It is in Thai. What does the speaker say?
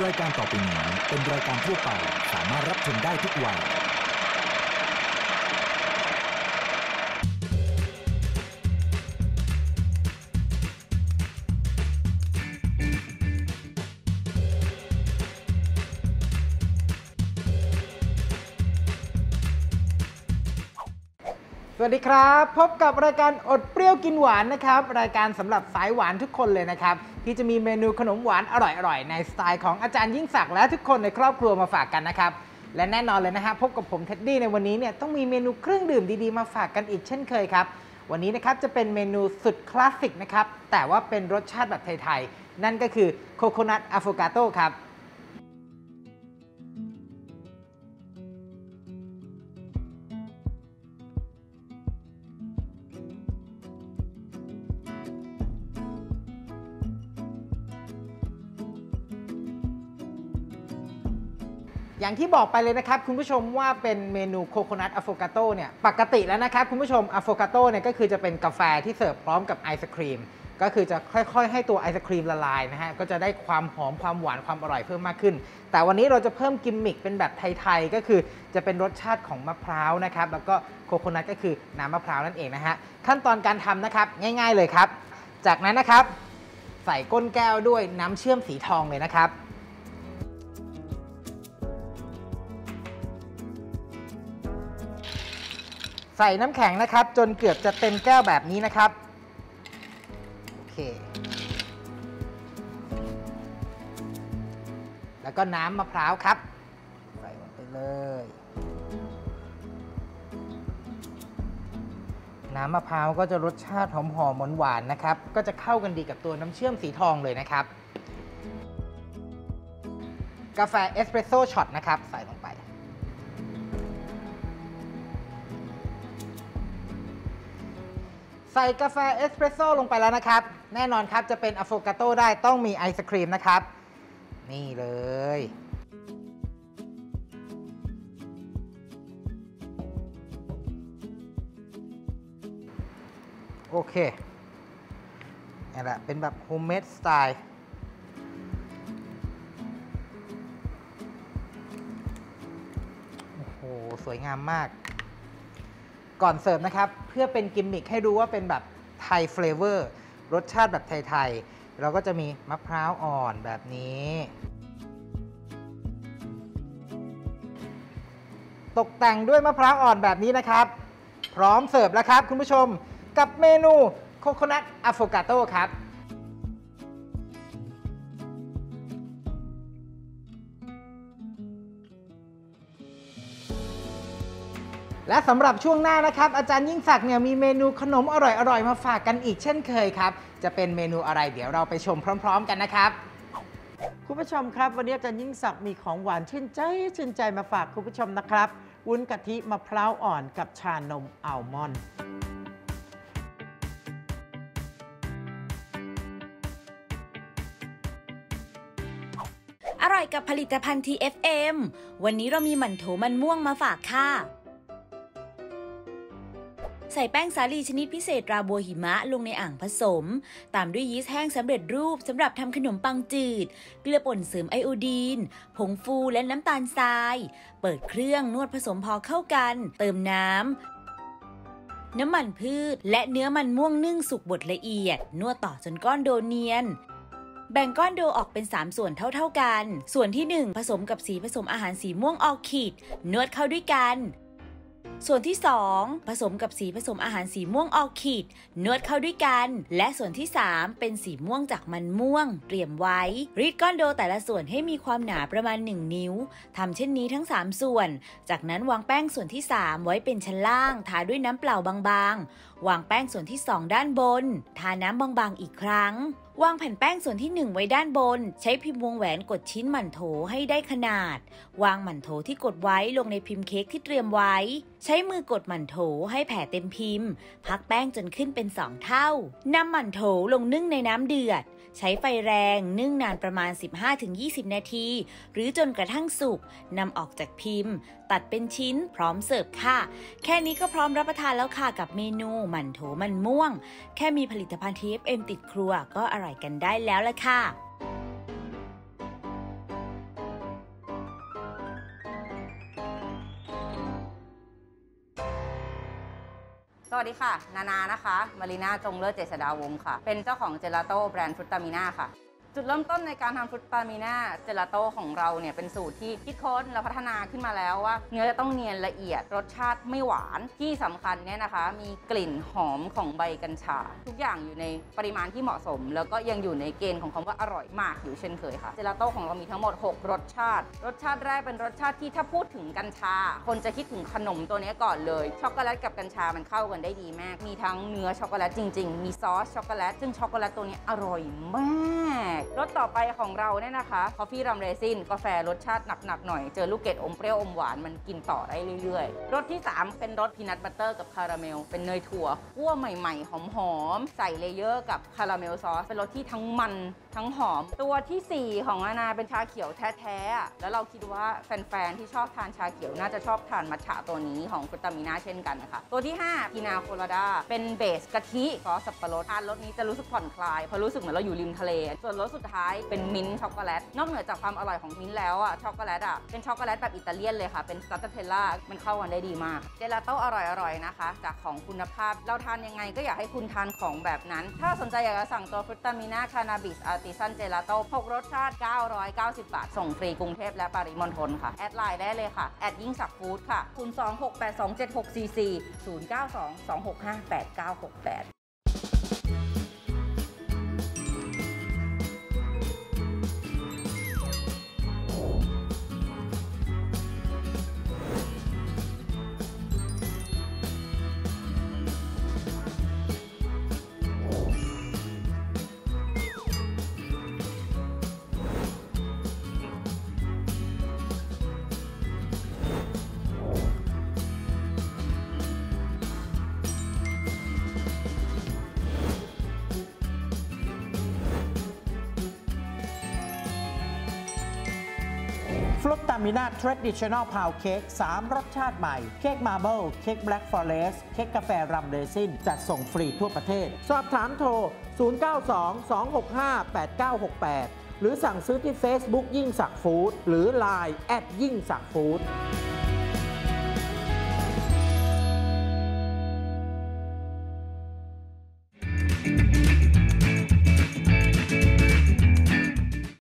รายการต่อไปนี้เป็นรายการทั่วไปสามารถรับชมได้ทุกวัยสวัสดีครับพบกับรายการอดเปรี้ยวกินหวานนะครับรายการสำหรับสายหวานทุกคนเลยนะครับที่จะมีเมนูขนมหวานอร่อยๆในสไตล์ของอาจารย์ยิ่งศักดิ์และทุกคนในครอบครัวมาฝากกันนะครับและแน่นอนเลยนะฮะพบกับผมเท็ดดี้ในวันนี้เนี่ยต้องมีเมนูเครื่องดื่มดีๆมาฝากกันอีกเช่นเคยครับวันนี้นะครับจะเป็นเมนูสุดคลาสสิกนะครับแต่ว่าเป็นรสชาติแบบไทยๆนั่นก็คือโคโคนัทอะโฟกาโต้ครับอย่างที่บอกไปเลยนะครับคุณผู้ชมว่าเป็นเมนูโคโคนัทอะโฟกาโต้เนี่ยปกติแล้วนะครับคุณผู้ชมอะโฟกาโต้เนี่ยก็คือจะเป็นกาแฟที่เสิร์ฟพร้อมกับไอศครีมก็คือจะค่อยๆให้ตัวไอศครีมละลายนะฮะก็จะได้ความหอมความหวานความอร่อยเพิ่มมากขึ้นแต่วันนี้เราจะเพิ่มกิมมิคเป็นแบบไทยๆก็คือจะเป็นรสชาติของมะพร้าวนะครับแล้วก็โคโคนัทก็คือน้ำมะพร้าวนั่นเองนะฮะขั้นตอนการทำนะครับง่ายๆเลยครับจากนั้นนะครับใส่ก้นแก้วด้วยน้ำเชื่อมสีทองเลยนะครับใส่น้ำแข็งนะครับจนเกือบจะเต็มแก้วแบบนี้นะครับโอเคแล้วก็น้ำมะพร้าวครับใส่ลงไปเลยน้ำมะพร้าวก็จะรสชาติหอมๆหวานๆนะครับก็จะเข้ากันดีกับตัวน้ำเชื่อมสีทองเลยนะครับกาแฟเอสเปรสโซ่ช็อตนะครับใส่ลงไปใส่กาแฟเอสเปรสโซ่ลงไปแล้วนะครับแน่นอนครับจะเป็นอะโฟกาโต้ได้ต้องมีไอศครีมนะครับนี่เลยโอเคนี่แหละเป็นแบบโฮมเมดสไตล์โอ้โหสวยงามมากก่อนเสิร์ฟนะครับเพื่อเป็นกิมมิคให้ดูว่าเป็นแบบไทยเฟลเวอร์รสชาติแบบไทยๆเราก็จะมีมะพร้าวอ่อนแบบนี้ตกแต่งด้วยมะพร้าวอ่อนแบบนี้นะครับพร้อมเสิร์ฟแล้วครับคุณผู้ชมกับเมนูโคโคนัทอะโฟกาโต้ครับและสำหรับช่วงหน้านะครับอาจารย์ยิ่งศักดิ์เนี่ยมีเมนูขนมอร่อยๆมาฝากกันอีกเช่นเคยครับจะเป็นเมนูอะไรเดี๋ยวเราไปชมพร้อมๆกันนะครับคุณผู้ชมครับวันนี้อาจารย์ยิ่งศักดิ์มีของหวานชื่นใจมาฝากคุณผู้ชมนะครับวุ้นกะทิมะพร้าวอ่อนกับชานมอัลมอนด์อร่อยกับผลิตภัณฑ์ TFM วันนี้เรามีหมั่นโถมันม่วงมาฝากค่ะใส่แป้งสาลีชนิดพิเศษราบัวหิมะลงในอ่างผสมตามด้วยยีสต์แห้งสำเร็จรูปสำหรับทำขนมปังจืดเกลือป่นเสริมไอโอดีนผงฟูและน้ำตาลทรายเปิดเครื่องนวดผสมพอเข้ากันเติมน้ำมันพืชและเนื้อมันม่วงนึ่งสุกบดละเอียดนวดต่อจนก้อนโดเนียนแบ่งก้อนโดออกเป็น3ส่วนเท่ากันส่วนที่1ผสมกับสีผสมอาหารสีม่วงออร์คิดนวดเข้าด้วยกันส่วนที่2ผสมกับสีผสมอาหารสีม่วงออร์คิดนวดเข้าด้วยกันและส่วนที่3เป็นสีม่วงจากมันม่วงเตรียมไว้รีดก้อนโดแต่ละส่วนให้มีความหนาประมาณ1นิ้วทำเช่นนี้ทั้ง3ส่วนจากนั้นวางแป้งส่วนที่3ไว้เป็นชั้นล่างทาด้วยน้ำเปล่าบางๆวางแป้งส่วนที่2ด้านบนทาน้ำบางๆอีกครั้งวางแผ่นแป้งส่วนที่1ไว้ด้านบนใช้พิมพ์วงแหวนกดชิ้นหมั่นโถให้ได้ขนาดวางหมั่นโถที่กดไว้ลงในพิมพ์เค้กที่เตรียมไว้ใช้มือกดหมั่นโถให้แผ่เต็มพิมพ์พักแป้งจนขึ้นเป็น2เท่านำหมั่นโถลงนึ่งในน้ำเดือดใช้ไฟแรงนึ่งนานประมาณ 15-20 นาทีหรือจนกระทั่งสุกนำออกจากพิมพ์ตัดเป็นชิ้นพร้อมเสิร์ฟค่ะแค่นี้ก็พร้อมรับประทานแล้วค่ะกับเมนูหมั่นโถมันม่วงแค่มีผลิตภัณฑ์ TFM ติดครัวก็อร่อยกันได้แล้วล่ะค่ะสวัสดีค่ะนานะคะมารีนาจงเลิศเจษฎาวงศ์ค่ะเป็นเจ้าของเจลาโต้แบรนด์ฟรุตตามิน่าค่ะจุดเริ่มต้นในการทำฟรุตตามิน่าเจลาโต้ของเราเนี่ยเป็นสูตรที่คิดค้นและพัฒนาขึ้นมาแล้วว่าเนื้อจะต้องเนียนละเอียดรสชาติไม่หวานที่สำคัญเนี่ยนะคะมีกลิ่นหอมของใบกัญชาทุกอย่างอยู่ในปริมาณที่เหมาะสมแล้วก็ยังอยู่ในเกณฑ์ของคำว่าอร่อยมากอยู่เช่นเคยค่ะเจลาโต้ของเรามีทั้งหมด6รสชาติแรกเป็นรสชาติที่ถ้าพูดถึงกัญชาคนจะคิดถึงขนมตัวนี้ก่อนเลยช็อกโกแลตกับกัญชามันเข้ากันได้ดีมากมีทั้งเนื้อช็อกโกแลตจริงๆมีซอสช็อกโกแลตซึ่งช็อกโกแลตตัวนี้อร่อยมากรสต่อไปของเราเนี่ยนะคะคอฟฟี่รัมเรซินกาแฟรสชาติหนักๆหน่อยเจอลูกเกดอมเปรี้ยวอมหวานมันกินต่อได้เรื่อยๆรสที่3เป็นรสพีนัทบัตเตอร์กับคาราเมลเป็นเนยถั่วคั่วใหม่ๆหอมๆใส่เลเยอร์กับคาราเมลซอสเป็นรสที่ทั้งมันทั้งหอมตัวที่4ของนานาเป็นชาเขียวแท้ๆแล้วเราคิดว่าแฟนๆที่ชอบทานชาเขียวน่าจะชอบทานมัทฉะตัวนี้ของฟรุตตามิน่าเช่นกันนะคะตัวที่5พีนาโคลาดาเป็นเบสกะทิซอสสับปะรดทานรสนี้จะรู้สึกผ่อนคลายเพราะรู้สึกเหมือนเราอยู่ริมทะเลส่วนรสสุดท้ายเป็นมิ้นท์ช็อกโกแลตนอกเหนือจากความอร่อยของมิ้นท์แล้วช็อกโกแลตเป็นช็อกโกแลตแบบอิตาเลียนเลยค่ะเป็นสตาร์เทลล่ามันเข้ากันได้ดีมากเจลาโต้อร่อยๆนะคะจากของคุณภาพเราทานยังไงก็อยากให้คุณทานของแบบนั้นถ้าสนใจอยากจะสั่งตัวฟรุตตามิน่าคานาบิสอาร์ติซันเจลาโต้6รสชาติ990 บาทส่งฟรีกรุงเทพและปริมณฑลค่ะแอดไลน์ได้เลยค่ะแอดยิ่งศักดิ์ฟู้ดค่ะ026827644 092-265-8968 ฟรุตตามิน่า Traditional Pound Cake 3 รสชาติใหม่เค้กมาร์เบิลเค้กแบล็กฟอเรสต์เค้กกาแฟรัมเรซินจัดส่งฟรีทั่วประเทศสอบถามโทร 092-265-8968 หรือสั่งซื้อที่ Facebook ยิ่งศักดิ์ฟู้ดหรือ Line ยิ่งศักดิ์ฟู้ด